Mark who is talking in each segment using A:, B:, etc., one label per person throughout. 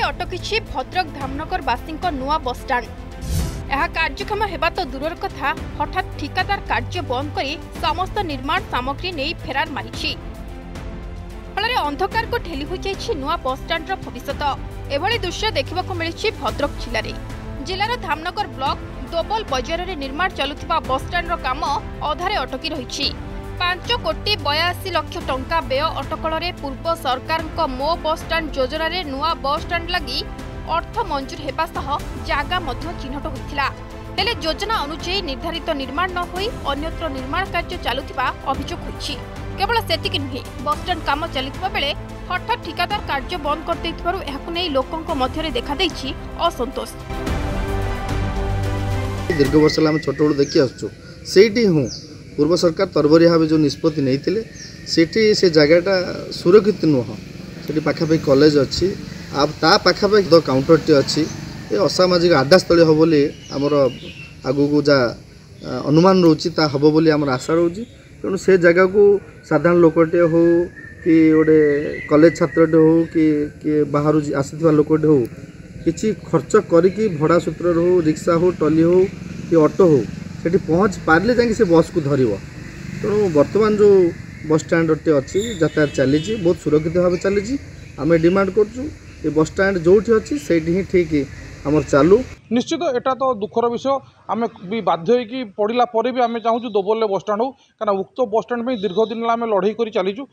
A: अटकी भद्रक धामनगर बासी नुआ बसस्टाण्ड। यह कार्यक्षम हेबा तो दूर कथा हठात ठिकादार कार्य बंद कर समस्त निर्माण सामग्री नहीं फेरार मारी फल अंधकार को ठेली हो जाए नुआ बसस्टाण्डर भविष्य। एभली दृश्य देखा मिली भद्रक जिलार धामनगर ब्लॉक दोबल बजार में निर्माण चलुवा बसस्टाण्डर काम अधारे अटकी रही। 5,82,82,00,000 टंका व्यय अटकल पूर्व सरकार मो बसस्टाण्ड योजना रे नुआ बसस्टाण्ड लगी अर्थ मंजूर हेबा सह जागा मध्य चिन्हट होइथिला। हेले योजना अनुसार निर्धारित निर्माण न होई अन्यत्र निर्माण कार्य चलुवा अभियोग होइछि। केवल सेतिक नुहे बसस्टाण्ड काम चलुवा बेले हठात ठिकादार कार्य बंद कर देथिबारु एहाकु नै लोकंक मध्यरे देखा दैछि असंतोष।
B: दीर्घ वर्ष आम छोट बड़ देखी आसुँ से हूँ पूर्व सरकार तरबरिया भाव जो निष्पत्ति नहीं से जगहटा सुरक्षित नुह से पाखापाखि कॉलेज अच्छी आ पाखापाखि द काउंटरटी अच्छी ये असामाजिक आड्डास्थल हम बोली आमर आगू को जा अनुमान रोचे हम बोली आमर आशा रोचे। तेणु से जगह को साधारण लोकटे हो कि गोटे कॉलेज छात्रटे हो कि बाहर आसी लोकटे हो किसी खर्च करी भड़ा सूत्र हो रिक्शा हो टली हो कि ऑटो हो सेठी पहुँच पारे जाकि से बस को धर। तेणु बर्तमान जो बस स्टैंड अच्छी यातायात चली बहुत सुरक्षित भाव चली आम डिमांड करूँ ये बस स्टैंड जो अच्छी से ही ठीक आमर चालू।
C: निश्चित एटा तो दुखर विषय आम भी बाध्य होगी पड़ा पर भी आम चाहूँ दोबल बसस्टाण्ड हो क्या उक्त बसस्टाण्ड में दीर्घ दिन आम लड़ई कर चलीचु।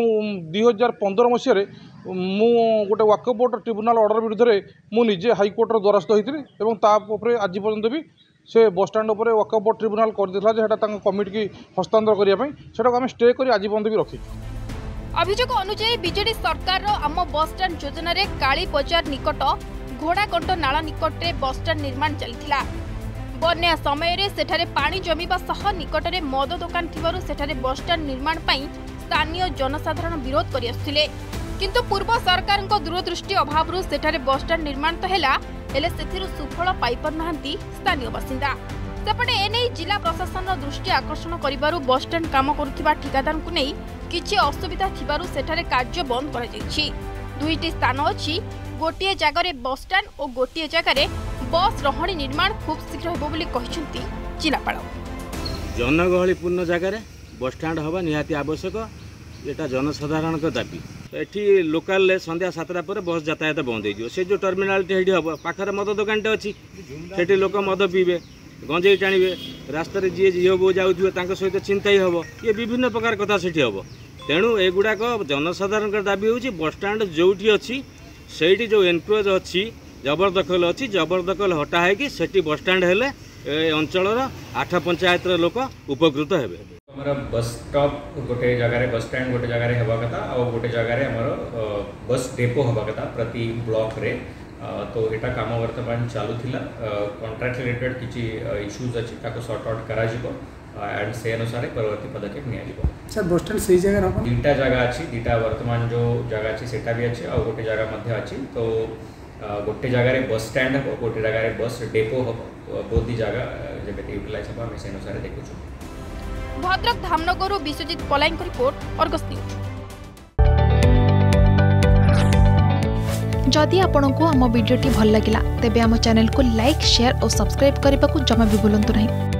C: 2015 मसीह मु गोटे वाकआउट ट्रिब्यूनाल ऑर्डर विरुद्ध में मुझे हाईकोर्टर द्वारस्थ होती आज पर्यंत भी से बसस्टाण्ड उपर वाकआउट ट्रिब्यूनाल कर कमिटी की हस्तांतर करने आम स्टे कर आज पर्यंत भी रखी।
A: अभियोग अनुसार बीजेडी सरकार आम बसस्टाण्ड योजना रे काली बजार निकट घोड़ाकंट नाला निकट में बसस्टाण्ड निर्माण चलता। बन्या समय सेठारे पानी जमीबा सह निकट में मद दुकान थिबारु सेठारे बसस्टाण्ड निर्माण पई स्थानीय जनसाधारण विरोध करि आसुथिले। किंतु पूर्व सरकार दूरदृष्टि अभाव सेठारे बसस्टाण्ड निर्माण तो हैला हेले सेथिरु सुफल पाई पारनाहांती स्थानीय बासिंदा। सेपटे एने जिला प्रशासन दृष्टि आकर्षण करिबारु बसस्टाण्ड काम करुथिबा ठिकादार को नहीं किछि असुविधा थिबारु सेठारे कार्य बंद करा जायछि। दुईटी स्थान अछि गोटे जगह बसस्टाण्ड और गोटे जगह बस रहणी निर्माण खूब शीघ्र हेबो बोली कहिसंती जिलापाल।
D: जनगहलीपूर्ण जगह बसस्टाण्ड हवा निहाती आवश्यक एटा जनसाधारण दाबी। एठी लोकाल संध्या 7टा पर बस यातायात बंद हो से जो टर्मिनाल हेडी हम पाखर मद दुकान अच्छी से लोक मद पीबे गंजेई टाणवे रास्त जी झील बो जाऊे सहित चिंता ही हम ये विभिन्न प्रकार कथा से हम। तेणु एगुड़ाक जनसाधारण दाबी हूँ बसस्टाण्ड जो अच्छी से जो एनक्रोज अच्छी जबरदखल अच्छी जबरदखल हटा है सेठी बसस्टाण्ड हेले अंचल 8 पंचायत लोक उपकृत हेबे।
E: हमारा बस स्टॉप गोटे जगह बस स्टैंड गोटे जगह हवा कथा और गोटे जगह हमार बस डेपो हवा कथा प्रति ब्लॉक रे। तो यहाँ काम वर्तमान चलूला कॉन्ट्रैक्ट रिलेटेड किसी इश्यूज अच्छी ताको सॉर्ट आउट करा जिवो एंड से अनुसार परवर्ती पदक्षेप निया।
F: सर बस स्टैंड सही जगह
E: दुईटा जगह अच्छी दुईटा वर्तमान जो जगह अच्छी सेटा भी अच्छी और गोटे जगह मध्य अच्छी। तो गोटे जगह बस स्टैंड हम गोटे जगह बस डेपो हम बोधी जगह जब यूटिलाइज हम आम से अनुसार देखुँ।
A: Bhadrak Dhamnagar Biswajit Palai report Argus news.
G: जदि आपंक आम भिडी भल लगा तेब आम चैनल को लाइक शेयर और सब्सक्राइब करने को जमा भी भूलु नहीं।